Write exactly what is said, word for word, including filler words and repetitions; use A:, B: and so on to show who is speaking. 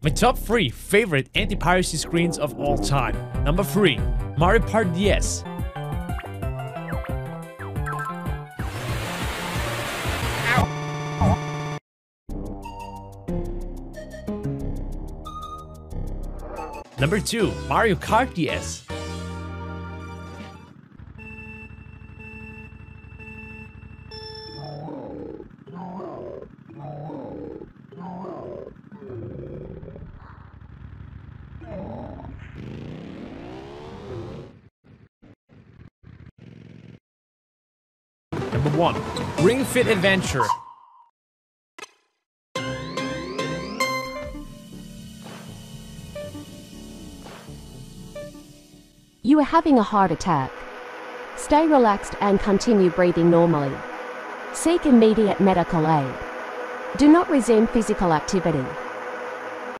A: My top three favorite anti-piracy screens of all time. Number three, mario.exe. Number two, Mario Kart.exe. Number one, Ring Fit Adventure.
B: You are having a heart attack. Stay relaxed and continue breathing normally. Seek immediate medical aid. Do not resume physical activity.